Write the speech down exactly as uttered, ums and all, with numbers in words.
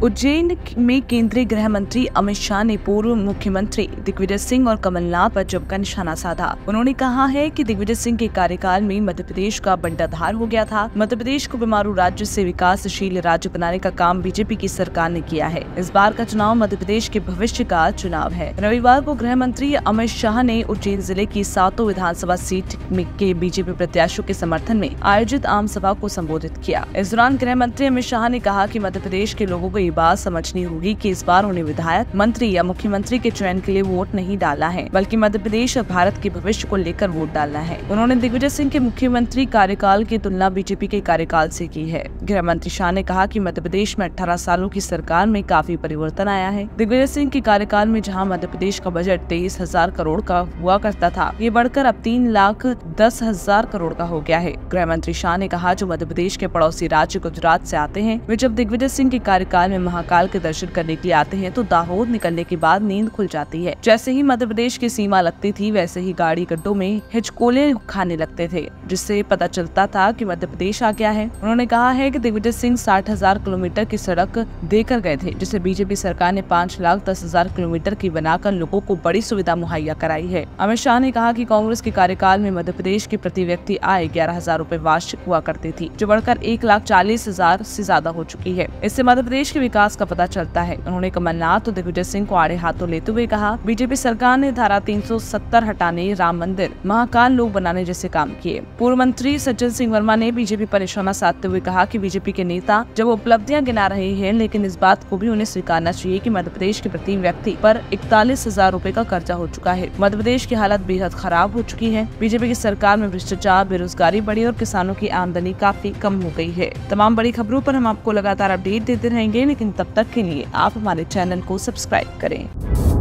उज्जैन में केंद्रीय गृह मंत्री अमित शाह ने पूर्व मुख्यमंत्री दिग्विजय सिंह और कमलनाथ पर जमकर निशाना साधा। उन्होंने कहा है कि दिग्विजय सिंह के कार्यकाल में मध्य प्रदेश का बंटाधार हो गया था। मध्य प्रदेश को बीमारू राज्य से विकासशील राज्य बनाने का काम बीजेपी की सरकार ने किया है। इस बार का चुनाव मध्य प्रदेश के भविष्य का चुनाव है। रविवार को गृह मंत्री अमित शाह ने उज्जैन जिले की सातों विधानसभा सीट के बीजेपी प्रत्याशियों के समर्थन में आयोजित आम सभा को संबोधित किया। इस दौरान गृह मंत्री अमित शाह ने कहा कि मध्य प्रदेश के लोगों को ये बात समझनी होगी कि इस बार उन्हें विधायक, मंत्री या मुख्यमंत्री के चयन के लिए वोट नहीं डालना है, बल्कि मध्य प्रदेश और भारत के भविष्य को लेकर वोट डालना है। उन्होंने दिग्विजय सिंह के मुख्यमंत्री कार्यकाल की तुलना बीजेपी के कार्यकाल से की है। गृह मंत्री शाह ने कहा कि मध्य प्रदेश में अठारह सालों की सरकार में काफी परिवर्तन आया है। दिग्विजय सिंह के कार्यकाल में जहां मध्य प्रदेश का बजट तेईस हजार करोड़ का हुआ करता था, ये बढ़कर अब तीन लाख दस हजार करोड़ का हो गया है। गृह मंत्री शाह ने कहा, जो मध्य प्रदेश के पड़ोसी राज्य गुजरात से आते हैं, वे जब दिग्विजय सिंह के कार्यकाल में महाकाल के दर्शन करने के लिए आते हैं तो दाहोद निकलने के बाद नींद खुल जाती है। जैसे ही मध्य प्रदेश की सीमा लगती थी, वैसे ही गाड़ी गड्ढों में हिचकोले खाने लगते थे, जिससे पता चलता था कि मध्य प्रदेश आ गया है। उन्होंने कहा है कि दिग्विजय सिंह साठ हजार किलोमीटर की सड़क देकर गए थे, जिसे बीजेपी सरकार ने पाँच लाख दस हजार किलोमीटर की बनाकर लोगों को बड़ी सुविधा मुहैया कराई है। अमित शाह ने कहा कि कांग्रेस के कार्यकाल में मध्य प्रदेश की प्रति व्यक्ति आय ग्यारह हजार रूपए वार्षिक हुआ करती थी, जो बढ़कर एक लाख चालीस हजार से ज्यादा हो चुकी है। इससे मध्य प्रदेश के विकास का पता चलता है। उन्होंने कमलनाथ और दिग्विजय सिंह को आड़े हाथों लेते हुए कहा, बीजेपी सरकार ने धारा तीन सौ सत्तर हटाने, राम मंदिर, महाकाल लोक बनाने जैसे काम किए। पूर्व मंत्री सज्जन सिंह वर्मा ने बीजेपी पर निशाना साधते हुए कहा कि बीजेपी के नेता जब उपलब्धियां गिना रहे हैं, लेकिन इस बात को भी उन्हें स्वीकारना चाहिए कि मध्य प्रदेश के प्रति व्यक्ति पर इकतालीस हजार रूपए का कर्जा हो चुका है। मध्य प्रदेश की हालत बेहद खराब हो चुकी है। बीजेपी की सरकार में भ्रष्टाचार, बेरोजगारी बढ़ी और किसानों की आमदनी काफी कम हो गई है। तमाम बड़ी खबरों पर हम आपको लगातार अपडेट देते रहेंगे, लेकिन तब तक के लिए आप हमारे चैनल को सब्सक्राइब करें।